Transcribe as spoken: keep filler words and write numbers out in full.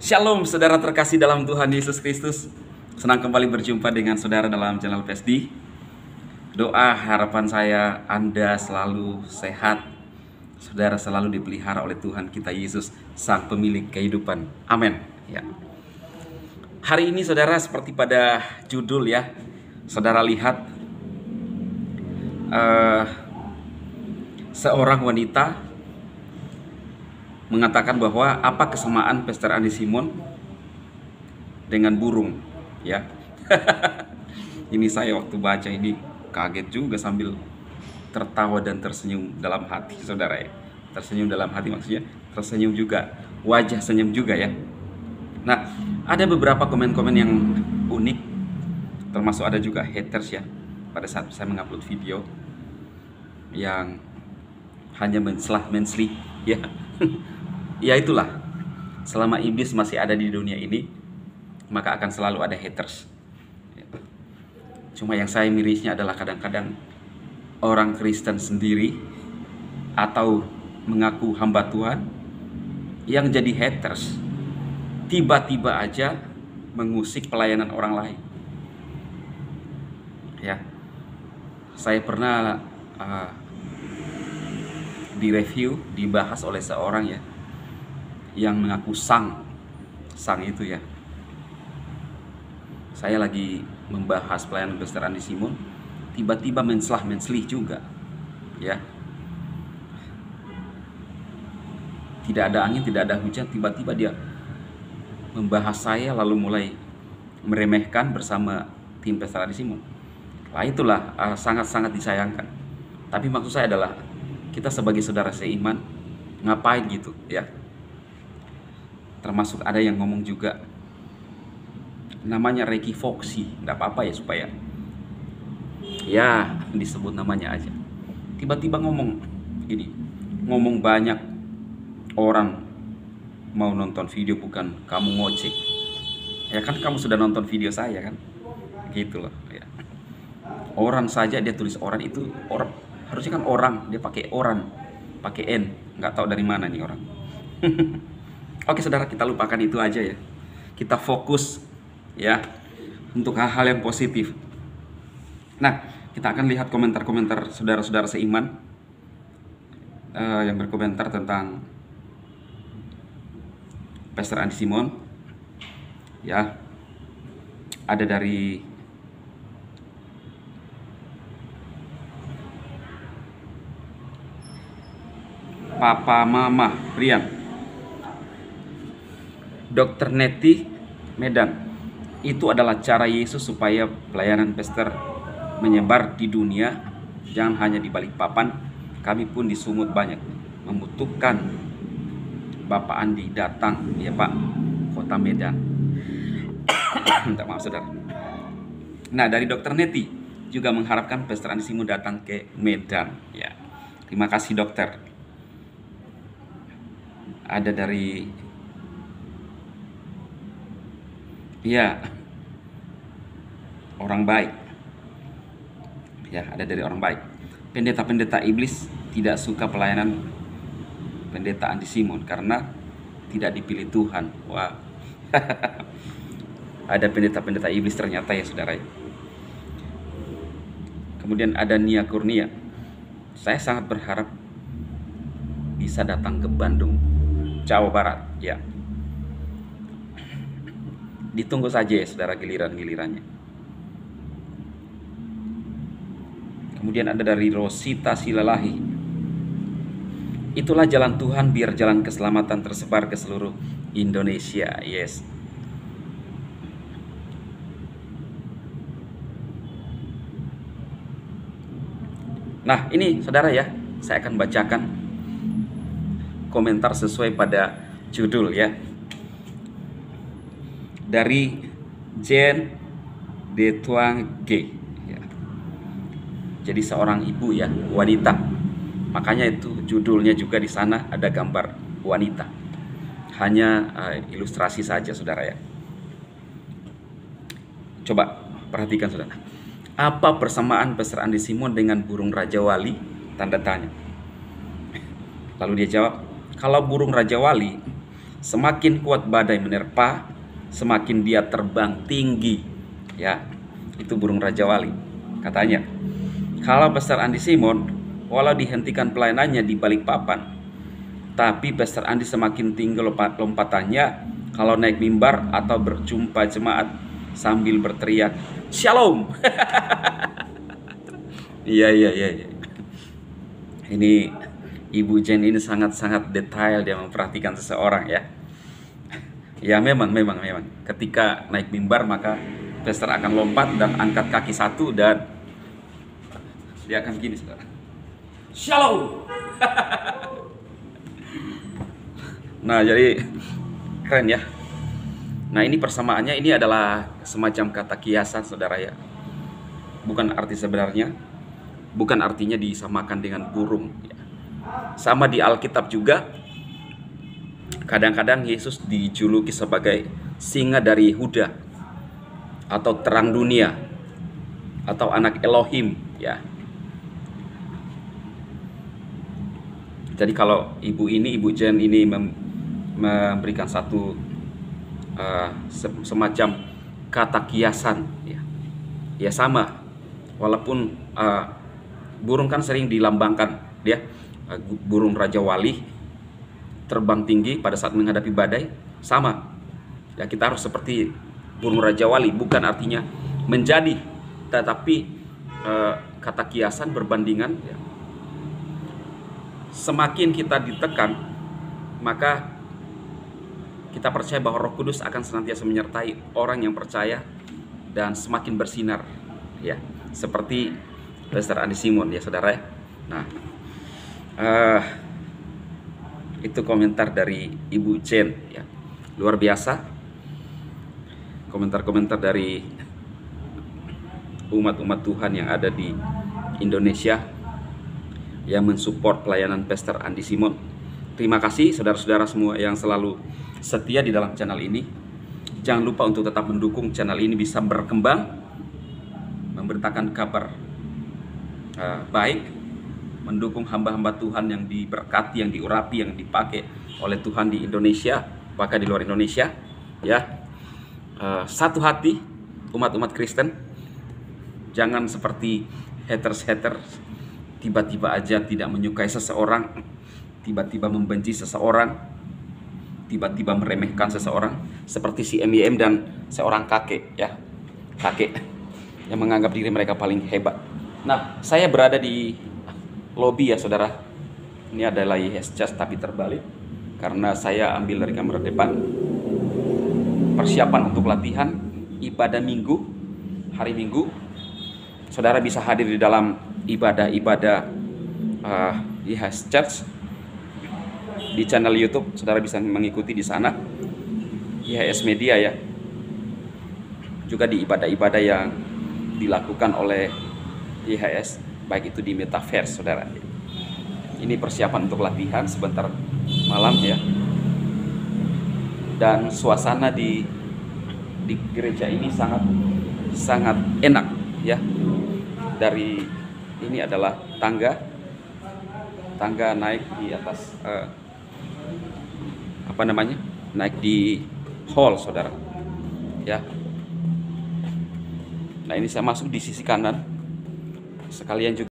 Shalom saudara terkasih dalam Tuhan Yesus Kristus. Senang kembali berjumpa dengan saudara dalam channel P S D. Doa harapan saya Anda selalu sehat, saudara selalu dipelihara oleh Tuhan kita Yesus, Sang Pemilik kehidupan. Amin. Ya. Hari ini saudara, seperti pada judul ya, saudara lihat uh, seorang wanita mengatakan bahwa apa kesamaan Pastor Andi Simon dengan burung, ya. Ini saya waktu baca ini kaget juga sambil tertawa dan tersenyum dalam hati, saudara ya. Tersenyum dalam hati maksudnya tersenyum juga, wajah senyum juga ya. Nah, ada beberapa komen-komen yang unik, termasuk ada juga haters ya pada saat saya mengupload video yang hanya menslah mensli ya. Ya itulah, selama iblis masih ada di dunia ini, maka akan selalu ada haters. Cuma yang saya mirisnya adalah kadang-kadang orang Kristen sendiri atau mengaku hamba Tuhan yang jadi haters, tiba-tiba aja mengusik pelayanan orang lain. Ya, saya pernah uh, direview, dibahas oleh seorang ya yang mengaku sang sang itu ya. Saya lagi membahas pelayanan Pastor Andi Simon, tiba-tiba menslah menslih juga ya. Tidak ada angin, tidak ada hujan, tiba-tiba dia membahas saya lalu mulai meremehkan bersama tim Pastor Andi Simon. Nah itulah uh, sangat-sangat disayangkan. Tapi maksud saya adalah kita sebagai saudara seiman ngapain gitu ya. Termasuk ada yang ngomong juga namanya Ricky Foxy, nggak apa-apa ya supaya ya disebut namanya aja. Tiba-tiba ngomong gini, ngomong banyak orang mau nonton video bukan kamu ngoceh. Ya kan kamu sudah nonton video saya kan, gitu loh ya. Orang saja dia tulis orang itu orang, harusnya kan orang, dia pakai orang, pakai n, nggak tahu dari mana nih orang. Oke saudara, kita lupakan itu aja ya. Kita fokus ya untuk hal-hal yang positif. Nah, kita akan lihat komentar-komentar saudara-saudara seiman uh, yang berkomentar tentang Pastor Andi Simon. Ya, ada dari Papa Mama Rian, Dokter Neti Medan. Itu adalah cara Yesus supaya pelayanan pastor menyebar di dunia, jangan hanya di Balikpapan. Kami pun di Sumut banyak membutuhkan Bapak Andi datang ya Pak, kota Medan. Minta maaf saudara. Nah, dari Dokter Neti juga mengharapkan Pastor Andi Simon datang ke Medan ya. Terima kasih dokter. Ada dari ya orang baik ya, ada dari orang baik. Pendeta-pendeta iblis tidak suka pelayanan Pendeta Andi Simon karena tidak dipilih Tuhan. Wah. Ada pendeta-pendeta iblis ternyata ya saudara. Kemudian ada Nia Kurnia, saya sangat berharap bisa datang ke Bandung, Jawa Barat ya. Ditunggu saja ya saudara giliran-gilirannya. Kemudian ada dari Rosita Silalahi, itulah jalan Tuhan biar jalan keselamatan tersebar ke seluruh Indonesia. Yes. Nah ini saudara ya, saya akan bacakan komentar sesuai pada judul ya. Dari Jen De Tuang G ya. Jadi seorang ibu ya, wanita. Makanya itu judulnya juga di sana ada gambar wanita. Hanya uh, ilustrasi saja saudara ya. Coba perhatikan saudara. Apa persamaan Pastor Andi Simon dengan burung Raja Wali? Tanda tanya. Lalu dia jawab, kalau burung Raja Wali Semakin kuat badai menerpa, semakin dia terbang tinggi. Ya, itu burung Raja Wali. Katanya, kalau Pastor Andi Simon, walau dihentikan pelayanannya di Balikpapan, tapi Pastor Andi semakin tinggi lompat lompatannya kalau naik mimbar atau berjumpa jemaat sambil berteriak, Shalom. Iya, iya, iya. Ini Ibu Jen ini sangat-sangat detail dia memperhatikan seseorang ya. Ya memang, memang, memang. Ketika naik mimbar maka Pastor akan lompat dan angkat kaki satu dan dia akan gini, saudara. Shalom. Nah, jadi keren ya. Nah, ini persamaannya ini adalah semacam kata kiasan, saudara ya. Bukan arti sebenarnya, bukan artinya disamakan dengan burung ya. Sama di Alkitab juga, kadang-kadang Yesus dijuluki sebagai singa dari Yehuda, atau terang dunia, atau anak Elohim ya. Jadi kalau ibu ini, Ibu Jen ini mem memberikan satu uh, se semacam kata kiasan ya. Ya sama, walaupun uh, burung kan sering dilambangkan dia, uh, burung Raja Wali terbang tinggi pada saat menghadapi badai, sama ya, kita harus seperti burung Raja Wali, bukan artinya menjadi, tetapi uh, kata kiasan berbandingan ya. Semakin kita ditekan, maka kita percaya bahwa Roh Kudus akan senantiasa menyertai orang yang percaya dan semakin bersinar ya, seperti Pastor Andi Simon ya, saudara ya. Nah, uh, itu komentar dari Ibu Jen ya, luar biasa. Komentar-komentar dari umat-umat Tuhan yang ada di Indonesia yang mensupport pelayanan Pastor Andi Simon. Terima kasih saudara-saudara semua yang selalu setia di dalam channel ini. Jangan lupa untuk tetap mendukung channel ini bisa berkembang, memberitakan kabar uh, baik, mendukung hamba-hamba Tuhan yang diberkati, yang diurapi, yang dipakai oleh Tuhan di Indonesia, bahkan di luar Indonesia ya. Uh, satu hati umat-umat Kristen, jangan seperti haters-haters, tiba-tiba aja tidak menyukai seseorang, tiba-tiba membenci seseorang, tiba-tiba meremehkan seseorang, seperti si M Y M dan seorang kakek ya, kakek yang menganggap diri mereka paling hebat. Nah, saya berada di lobi ya saudara. Ini adalah Y S Church tapi terbalik, karena saya ambil dari kamar depan. Persiapan untuk latihan ibadah minggu, hari Minggu. Saudara bisa hadir di dalam ibadah-ibadah uh, Y S Church di channel YouTube. Saudara bisa mengikuti di sana, Y S Media ya. Juga di ibadah-ibadah yang dilakukan oleh Y S, baik itu di Metaverse, saudara. Ini persiapan untuk latihan sebentar malam ya. Dan suasana di di gereja ini sangat sangat enak ya. Dari ini adalah tangga tangga naik di atas uh, apa namanya, naik di hall, saudara ya. Nah, ini saya masuk di sisi kanan sekalian juga